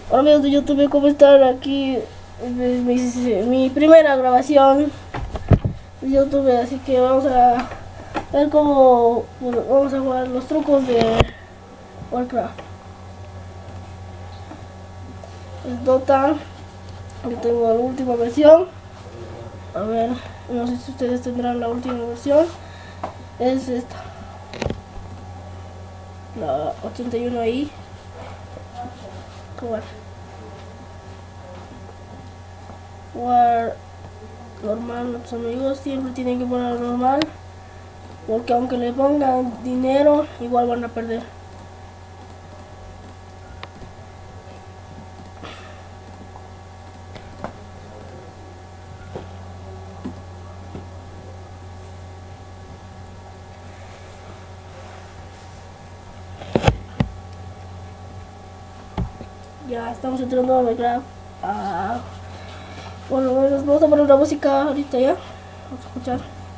Hola amigos de YouTube, ¿cómo están? Aquí mi primera grabación de YouTube, así que vamos a ver cómo vamos a jugar los trucos de Warcraft. Es Dota, yo tengo la última versión. A ver, no sé si ustedes tendrán la última versión. Es esta, la 81 ahí. Jugar normal, los amigos siempre tienen que poner normal, porque aunque le pongan dinero igual van a perder. Ya estamos entrando a Minecraft. Bueno, vamos a poner una música ahorita ya. Vamos a escuchar.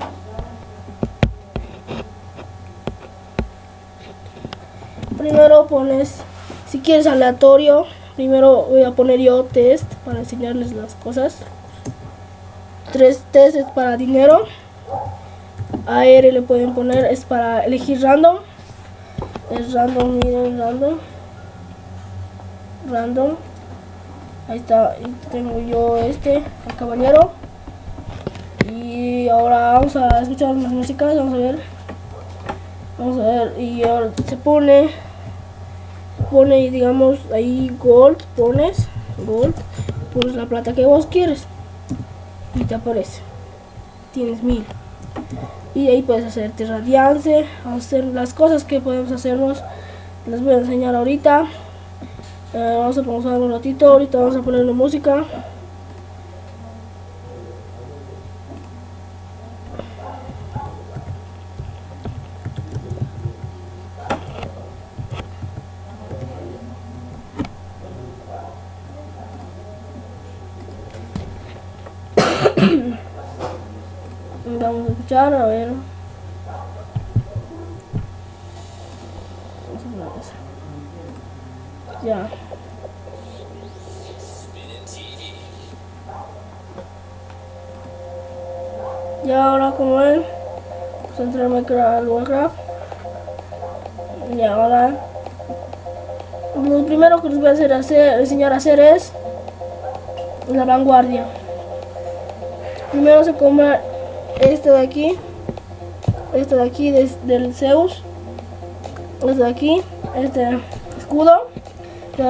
Primero pones, si quieres aleatorio, primero voy a poner yo test para enseñarles las cosas. 3 test es para dinero. AR le pueden poner, es para elegir random. Es random, miren, random. Ahí está, tengo yo el caballero. Y ahora vamos a escuchar unas músicas, vamos a ver, y ahora se pone digamos ahí gold, pones la plata que vos quieres y te aparece, tienes 1000, y ahí puedes hacerte radiance, hacer las cosas que podemos hacernos, les voy a enseñar ahorita. Vamos a pausar un ratito, ahorita vamos a poner la música. Vamos a escuchar, a ver. Ya. Y ahora como ven, vamos a entrar al Warcraft. Y ahora lo primero que les voy a enseñar a hacer es la vanguardia. Primero se compra este de aquí del Zeus, este de aquí, este escudo de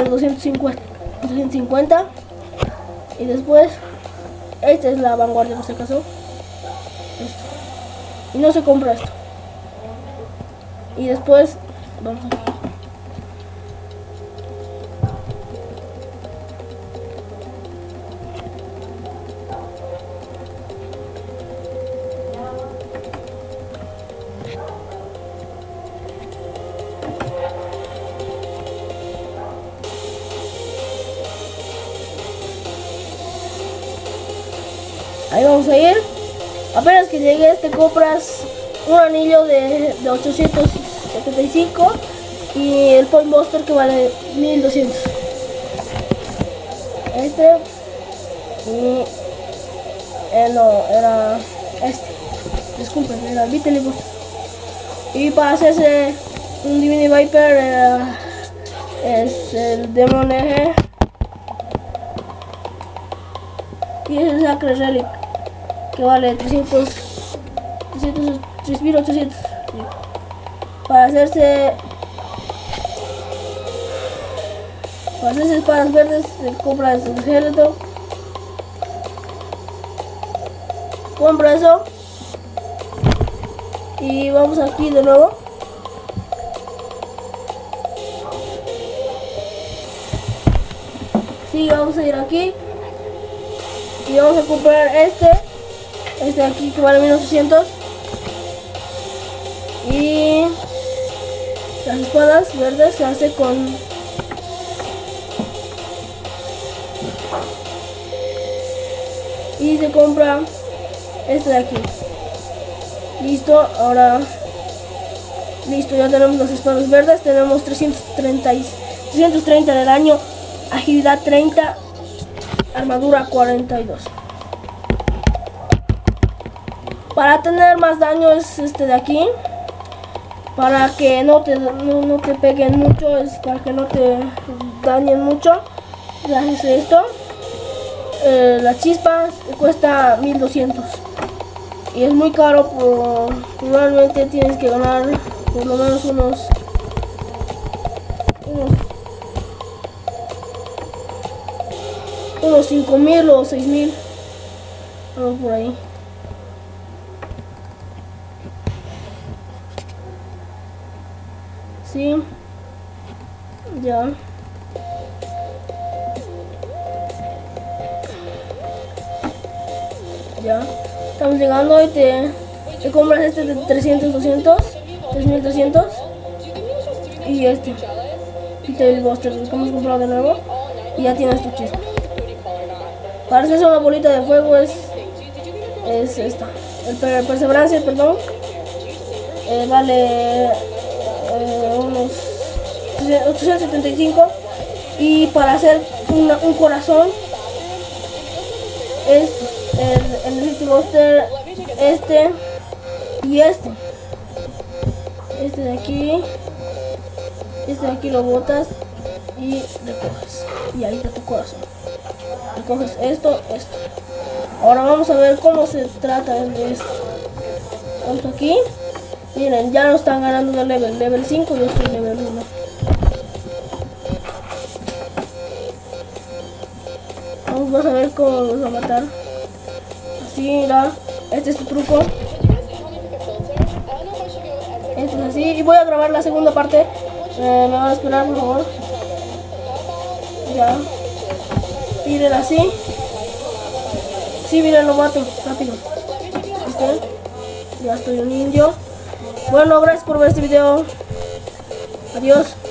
250, y después esta es la vanguardia, por si acaso, esto, y no se compra esto, y después vamos aquí. Ahí vamos a ir. Apenas que llegues te compras un anillo de 875 y el Point Buster que vale 1200. Y no, era disculpen, era el Vitality Booster. Y para hacerse un Divine Viper es el Demon Eje y es el Sacred Relic que vale 3800. Para hacerse espadas verdes se compra el ejército, compra eso, y vamos aquí de nuevo. Sí, vamos a ir aquí y vamos a comprar este de aquí que vale 1800, y las espadas verdes se hace con y se compra este de aquí. Listo, ahora listo, ya tenemos las espadas verdes, tenemos 330 del año agilidad 30, armadura 42. Para tener más daño es este de aquí. Para que no te peguen mucho, es para que no te dañen mucho. Gracias a esto. La chispa cuesta 1200. Y es muy caro, probablemente tienes que ganar por lo menos unos 5000 o 6000, algo por ahí. Sí, ya. Ya, estamos llegando y te compras este de 300, 200, 3300 y este. Y te Buster, lo hemos comprado de nuevo y ya tienes tu chispa. Para hacerse una bolita de fuego es esta. El perseverancia, perdón, vale unos 875. Y para hacer un corazón es el City Buster, este y este. Este de aquí lo botas y recoges. Y ahí está tu corazón. Recoges esto. Ahora vamos a ver cómo se trata de esto. Vamos aquí. Miren, ya nos están ganando de level 5, yo estoy level 1. Vamos a ver cómo los va a matar. Así, mira, este es tu truco. Este es así. Y voy a grabar la segunda parte. Me van a esperar, por favor. Ya. Miren así. Sí, miren, lo mato. Rápido. ¿Viste? Ya estoy un indio. Bueno, gracias por ver este video. Adiós.